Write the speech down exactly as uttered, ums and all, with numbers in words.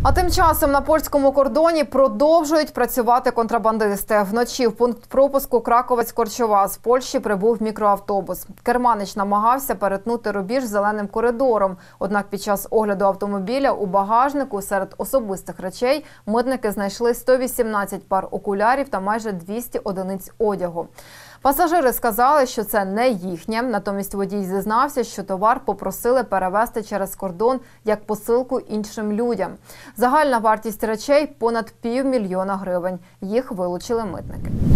А тим часом на польському кордоні продовжують працювати контрабандисти. Вночі в пункт пропуску Краковець-Корчова з Польщі прибув мікроавтобус. Керманич намагався перетнути рубіж зеленим коридором. Однак під час огляду автомобіля у багажнику серед особистих речей митники знайшли сто вісімнадцять пар окулярів та майже двісті одиниць одягу. Пасажири сказали, що це не їхнє. Натомість водій зізнався, що товар попросили перевезти через кордон як посилку іншим людям. Загальна вартість речей – понад півмільйона гривень. Їх вилучили митники.